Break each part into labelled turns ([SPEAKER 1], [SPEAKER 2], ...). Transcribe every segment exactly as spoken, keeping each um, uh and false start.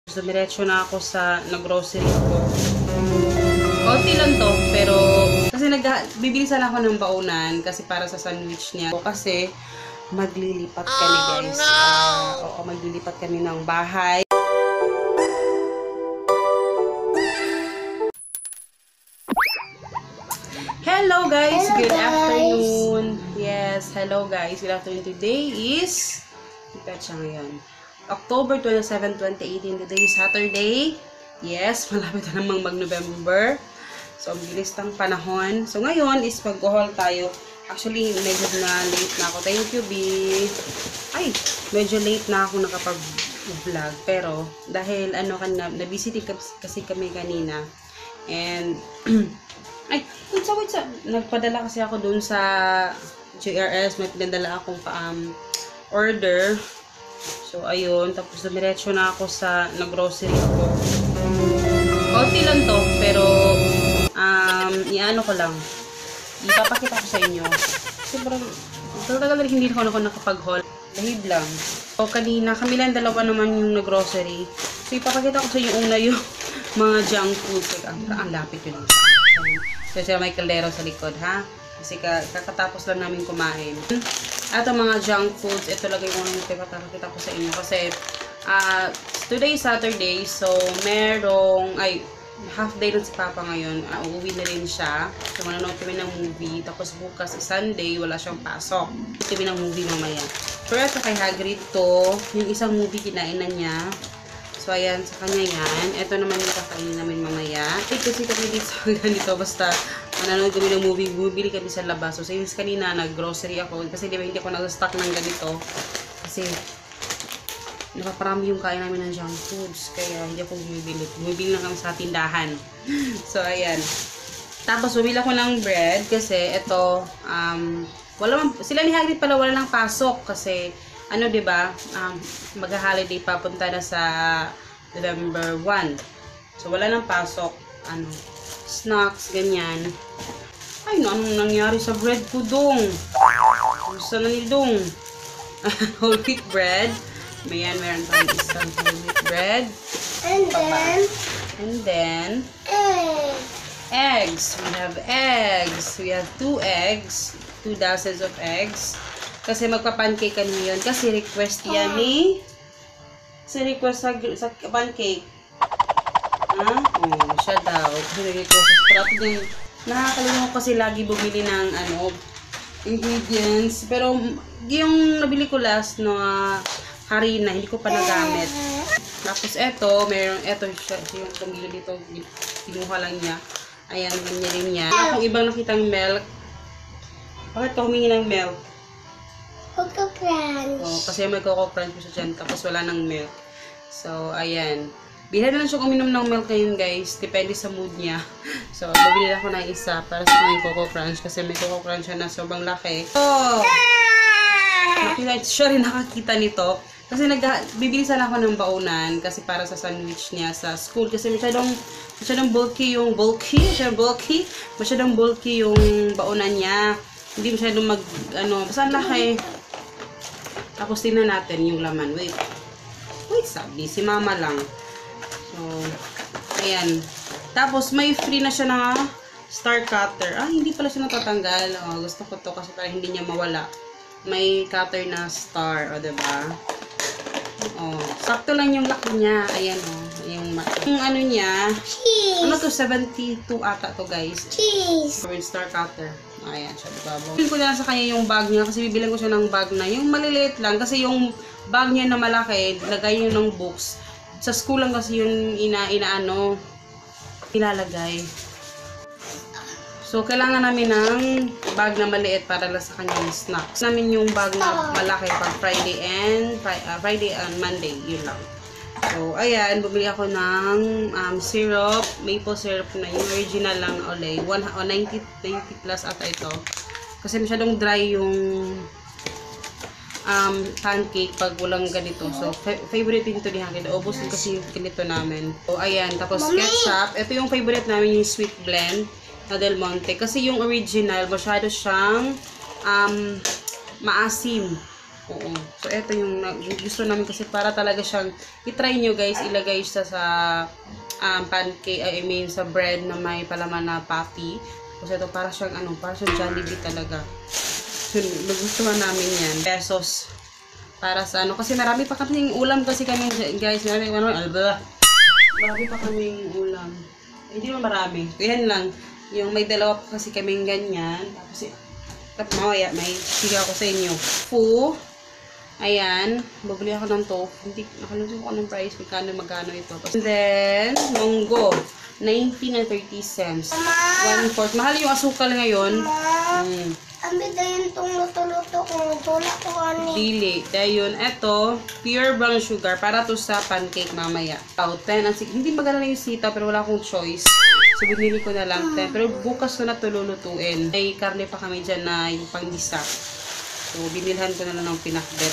[SPEAKER 1] Dumiretso na ako sa nag-grocery ko. Konti lang to, pero kasi nag bibili sana ako ng baunan kasi para sa sandwich niya. Kasi maglilipat kami, guys. Uh, oo, maglilipat kami ng bahay. Hello guys,
[SPEAKER 2] hello,
[SPEAKER 1] good
[SPEAKER 2] guys.
[SPEAKER 1] afternoon. Yes, hello guys, good afternoon. Today is siya ngayon. October twenty-seventh, twenty eighteen. Today is Saturday. Yes, malapit na namang mag-November. So, ang bilis ng panahon. So, ngayon is mag-haul tayo. Actually, medyo na late na ako. Thank you, B. Ay, medyo late na ako nakapag-vlog. Pero, dahil ano kanina, na-busy kasi kami kanina. And, ay, wait sa, wait sa. Nagpadala kasi ako dun sa J R S. May pinadala akong pa-um, order. So, ayun. Tapos, dumiretso na ako sa nag-grocery ko. Konti lang to, pero, um, iano ko lang. Ipapakita ko sa inyo. Sobrang, talaga rin hindi ako nakapag-haul. Dahil lang. So, kanina, kami lang dalawa naman yung nag-grocery. So, ipapakita ko sa inyo una yung mga junk food. Like, ang, ang lapit yun. So, siya may kaldero sa likod, ha? Kasi kakatapos lang namin kumain. At ang mga junk foods, ito lang yung unang ipapakita ko sa inyo. Kasi, uh, today is Saturday, so merong, ay, half day rin si Papa ngayon. Uh, uuwi na rin siya. So, manonood kami ng movie. Tapos bukas is Sunday, wala siyang pasok. Kami ng movie mamaya. Pero ito kay Hagrid to, yung isang movie kinain na niya. So, ayan, sa kanya yan. Ito naman yung kakainin namin mamaya. Eh, kasi kami dito sa ganito, basta manonood kami ng movie, bumibili kami sa labas. So, since kanina, nag-grocery ako. Kasi di ba, hindi ako nag-stock ng ganito. Kasi, nakaparami yung kain namin ng junk foods. Kaya, hindi ako bumibili. Bumibili lang kami sa tindahan. So, ayan. Tapos, bumili ako ng bread. Kasi, ito, um, wala man, sila ni Hagrid pala wala nang pasok. Kasi, ano, diba, um, mag-holiday papunta na sa November first. So, wala nang pasok. Ano, snacks, ganyan. Ay, no, anong nangyari sa bread ko, dong? Gusto na ni dong? Whole wheat bread. Mayan, meron tayong isang whole wheat bread.
[SPEAKER 2] And then,
[SPEAKER 1] and then,
[SPEAKER 2] eggs.
[SPEAKER 1] Eggs. We have eggs. We have two eggs. Two dozens of eggs. Kasi magpa-pancake kami yun. Kasi request yan ni... Kasi request sa, sa pancake. Ha? Oh, siya daw. Kasi request sa strap din. Nakakalimutan kasi lagi bumili ng ano, ingredients. Pero yung nabili ko last na uh, harina, hindi ko pa nagamit. Tapos eto, mayroong eto siya. Yung pumili dito, pinuha lang niya. Ayan, ganyan rin niya. Kung ibang nakitang milk, bakit ka humingi ng milk?
[SPEAKER 2] Coco Crunch.
[SPEAKER 1] Oh, kasi may Coco Crunch ko siya dyan, tapos wala ng milk. So, ayan. Bilhan na lang siya uminom ng milk ngayon, guys. Depende sa mood niya. So, bibili ako ng isa para sa mga Coco Crunch kasi may Coco Crunch na sobrang laki. Oh! Nakita, siya rin nakakita nito. Kasi nag bibili sana ako ng baunan kasi para sa sandwich niya sa school. Kasi masyadong, masyadong bulky yung bulky. Masyadong bulky. Masyadong bulky yung baunan niya. Hindi masyadong mag, ano, basta laki. Tapos tingnan natin yung laman. Wait. Wait, sabi. Si mama lang. So, ayan. Tapos, may free na siya na star cutter. Ah, hindi pala siya natatanggal. Oh, gusto ko to kasi para hindi niya mawala. May cutter na star. O, diba? Oh, sakto lang yung laki niya. Ayan, oh. Yung, yung ano niya.
[SPEAKER 2] Cheese.
[SPEAKER 1] Ano to? seventy-two ata to, guys.
[SPEAKER 2] Cheese.
[SPEAKER 1] With star cutter. Ayan siya, diba? Bilhin ko na sa kanya yung bag niya kasi bibilang ko siya ng bag na yung maliliit lang kasi yung bag niya na malaki, lagay niyo ng books. Sa school lang kasi yung ina inaano ilalagay. So kailangan namin ng bag na maliit para lang sa kanyang snacks. Namin yung bag na malaki pag Friday and uh, Friday and Monday, yun lang. So, ayan, bumili ako ng um, syrup, maple syrup na yung original lang olay. ninety plus ata ito. Kasi masyadong dry yung um, pancake pag walang ganito. So, favorite din ito ni Hagrid. Ubus din kasi ganito namin. So, ayan, tapos ketchup. Ito yung favorite namin, yung sweet blend na Del Monte. Kasi yung original, masyado siyang um, maasim. Oo. So, ito yung gusto namin kasi para talaga siyang, itry nyo guys, ilagay siya sa um, pancake, I mean sa bread na may palaman na patty. Kasi ito para siyang ano, para siyang Jollibee talaga. So, nagustuhan namin yan. Pesos. Para sa ano, kasi marami pa kaming ulam kasi kami guys, marami, ano, alba. Marami pa kaming ulam. Hindi naman marami. Yan lang. Yung may dalawa pa kasi kaming ganyan. Tapos, tapos mamaya, may sigaw ko sa inyo. Fu. Ayan, bubili ako ng tofu. Hindi, nakalimutan ko ng price, magkano magkano ito. And then, munggo, nineteen and thirty cents. one fourth. Mahal yung asukal ngayon.
[SPEAKER 2] Ma,
[SPEAKER 1] Mm.
[SPEAKER 2] ang bigayin tong luto-luto ko. Tula ko ani.
[SPEAKER 1] Dili. Dahil yun, eto, pure brown sugar, para to sa pancake mamaya. Oh, ten. Ang, hindi maganda na yung sita, pero wala akong choice. So, binili ko na lang ten. Pero bukas ko na ito lulutuin. May karne pa kami dyan na yung panggisa. So, binilhan ko na lang ng pinakbet.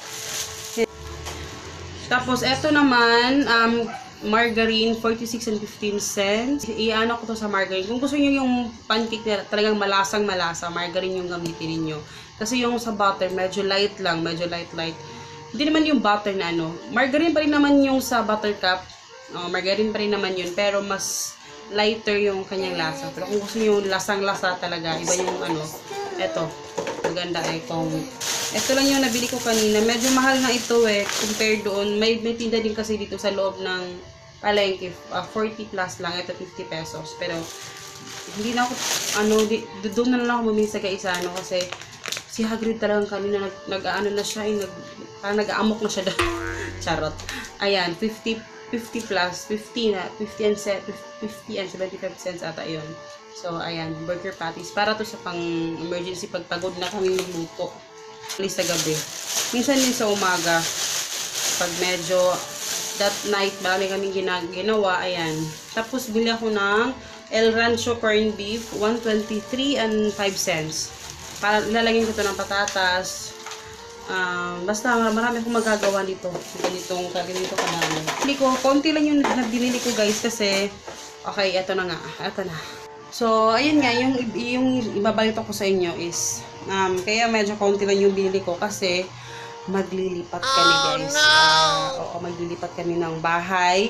[SPEAKER 1] Tapos, eto naman, um, margarine, forty-six and fifteen cents. Iano ko to sa margarine. Kung gusto niyo yung pancake na talagang malasang malasa, margarine yung gamitin niyo. Kasi yung sa butter, medyo light lang, medyo light-light. Hindi naman yung butter na ano. Margarine pa rin naman yung sa buttercup. Oh, margarine pa rin naman yun, pero mas lighter yung kanyang lasa. Pero kung gusto niyo yung lasang-lasa talaga, iba yung ano, eto. Maganda eh kung ito lang yung nabili ko kanina. Medyo mahal na ito eh compared doon. May, may tinda din kasi dito sa loob ng palengke. Uh, forty plus lang. Ito fifty pesos. Pero hindi na ako ano, di, doon na lang ako bumili sa kaisano kasi si Hagrid talagang kanina nag, nag-aano na siya. Eh, nag, parang nag-aamok na siya doon. Charot. Ayan, fifty, fifty plus. fifty na. fifty and, fifty and seventy-five cents ata yun. So, ayan, burger patties. Para to sa pang emergency pagpagod na kami magluto. Alis sa gabi. Minsan din sa umaga, pag medyo that night, marami kaming ginawa, ayan. Tapos, bili ako ng El Rancho corned beef, one twenty-three and five cents. Para lalagyan ko ito ng patatas. Um, basta marami akong magagawa dito. Ganitong, ganito kadami. Bili ko, konti lang yung nabili ko guys kasi, okay, eto na nga. Eto na. So, ayun nga, yung, yung ibabalito ko sa inyo is, um, kaya medyo konti lang yung binili ko kasi maglilipat kami guys. Uh, oo, maglilipat kami ng bahay.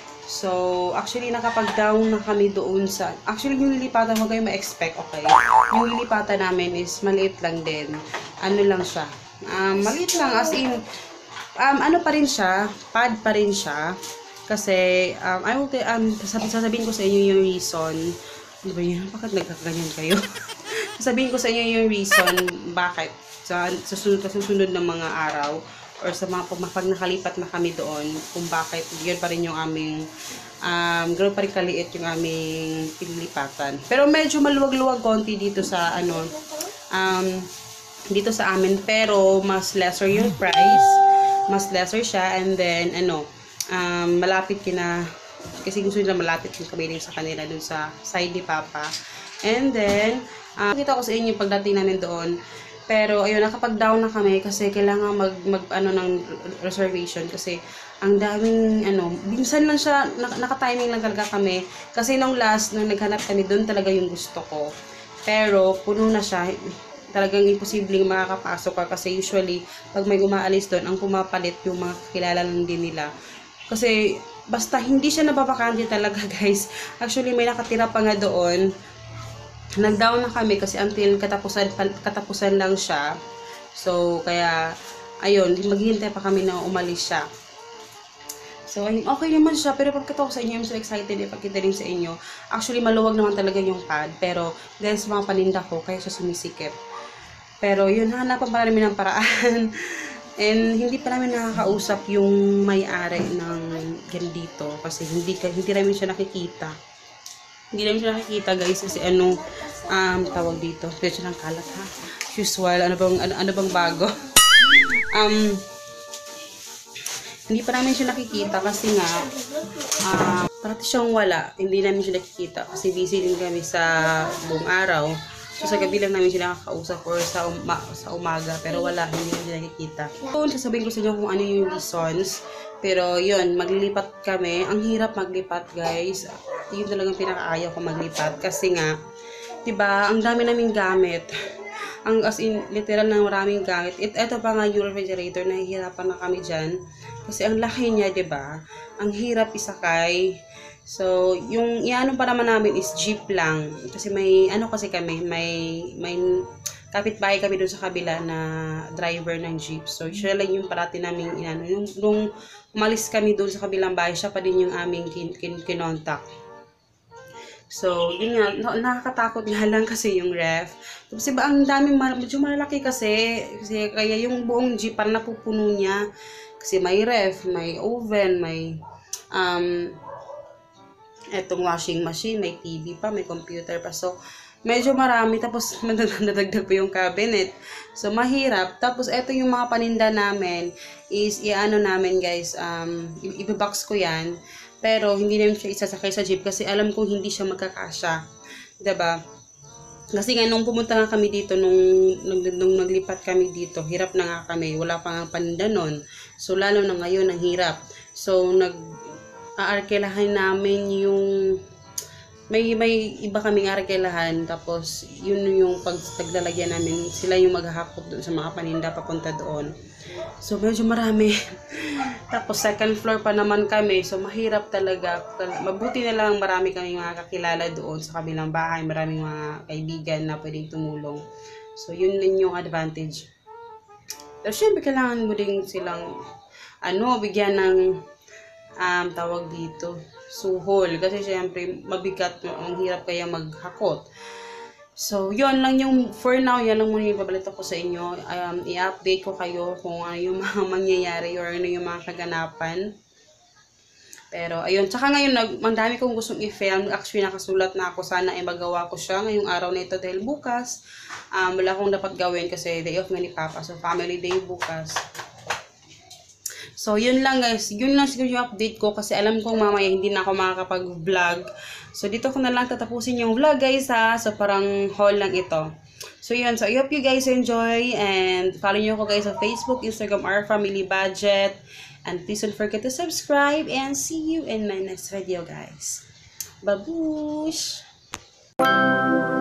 [SPEAKER 1] So, actually, nakapag-down na kami doon sa, actually, yung lilipatan, huwag kayo ma-expect, okay? Yung lilipatan namin is maliit lang din. Ano lang siya. Um, maliit lang, as in, um, ano pa rin siya, pad pa rin siya. Kasi, um, I will, um, sasabihin ko sa inyo yung reason. Ano ba yun? Bakit nagkakaganyan kayo? Sabihin ko sa inyo yung reason bakit sa susunod, susunod ng mga araw or sa mga pag nakalipat na kami doon kung bakit yun pa rin yung aming um, ganoon pa rin kaliit yung aming pinilipatan. Pero medyo maluwag-luwag konti dito sa ano um, dito sa amin pero mas lesser yung price. Mas lesser siya and then ano um, malapit kina kasi gusto nila malapit yung kami sa kanila dun sa side ni Papa. And then, uh, kita ko sa inyo pagdating namin doon. Pero, ayun, nakapag-down na kami kasi kailangan mag, mag ano, ng reservation kasi ang daming, ano, minsan lang siya, nak naka-timing lang talaga kami. Kasi nung last, nung naghanap kami, doon talaga yung gusto ko. Pero, puno na siya. Talagang imposibleng makakapasok ka kasi usually, pag may umaalis doon, ang pumapalit yung mga kilala lang din nila. Kasi, basta hindi siya nababakante talaga guys. Actually may nakatira pa nga doon. Nag-down na kami kasi until katapusan, katapusan lang siya. So kaya ayun, maghihintay pa kami na umalis siya. So ayun, okay naman siya. Pero pagkita ko sa inyo, I'm so excited ipakita rin sa inyo. Actually maluwag naman talaga yung pad. Pero dahil sa mga paninda ko, kaya siya sumisikip. Pero yun, hanapan pa namin ng paraan. And hindi pa namin nakakausap yung may-ari ng ganito kasi hindi hindi namin siya nakikita. Hindi namin siya nakikita guys kasi ano um tawag dito. Pwede siya ng kalat ha. Usual ano bang ano, ano bang bago? um hindi pa namin siya nakikita kasi nga uh, parati siyang wala. Hindi namin siya nakikita kasi busy din kami sa buong araw. So, sa gabi lang namin sila nakakausap or sa, uma sa umaga. Pero wala, hindi namin sila nakikita. So, sasabihin ko sa inyo kung ano yung reasons. Pero, yun, maglilipat kami. Ang hirap maglipat, guys. Yun talagang pinakaayaw ko maglipat. Kasi nga, diba, ang dami naming gamit. ang as in, literal na maraming gamit. It, ito pa nga yung refrigerator, nahihirapan na kami dyan. Kasi ang laki niya, 'di ba? Ang hirap isakay. So, yung iano pa naman namin is jeep lang. Kasi may, ano kasi kami, may, may kapitbahay kami doon sa kabila na driver ng jeep. So, siya lang yung parati namin inano. Yung, nung umalis kami doon sa kabilang bahay, siya pa din yung aming kin, kin, kinontak. So, yun nga, nakakatakot nga lang kasi yung ref. Kasi ba, ang daming, medyo malaki kasi, kasi kaya yung buong jeep parang napupuno niya. Kasi may ref, may oven, may, um, etong washing machine, may T V pa, may computer pa. So, medyo marami. Tapos, nadagdag pa yung cabinet. So, mahirap. Tapos, eto yung mga paninda namin is, iano namin guys, um, i-box ko yan. Pero, hindi namin siya isasakay sa jeep kasi alam kong hindi siya magkakasya. Diba? Kasi nga, nung pumunta nga kami dito, nung, nung, nung naglipat kami dito, hirap na nga kami. Wala pa nga paninda nun. So, lalo na ngayon, ang hirap. So, nag, aarkelahan namin yung, may, may iba kaming arkelahan. Tapos, yun yung pag taglalagyan namin, sila yung maghahakot doon sa mga paninda papunta doon. So, medyo marami. Tapos, second floor pa naman kami. So, mahirap talaga. Mabuti na lang marami kaming mga kakilala doon sa kabilang bahay. Maraming mga kaibigan na pwedeng tumulong. So, yun din yung advantage. Pero, syempre, kailangan mo din silang, ano, bigyan ng, um, tawag dito, suhol. Kasi, syempre, mabigat, ang hirap kaya maghakot. So, yun lang yung, for now, yan lang muna yung babalita ko sa inyo. Um, i-update ko kayo kung ano yung mga mangyayari or ano yung mga kaganapan. Pero, ayun. Tsaka ngayon, nag, mandami kong gustong i-film. Actually, nakasulat na ako. Sana ay magawa ko siya ngayong araw na ito dahil bukas, um, wala akong dapat gawin kasi day off nga ni Papa. So, family day bukas. So, yun lang guys. Yun lang siguro yung update ko kasi alam kong mamaya hindi na ako makakapag-vlog. So, dito ko na lang tatapusin yung vlog guys ha. So, parang haul lang ito. So, yun. So, I hope you guys enjoy and follow nyo ko guys sa Facebook, Instagram, Our Family Budget. And please don't forget to subscribe and see you in my next video guys. Babush!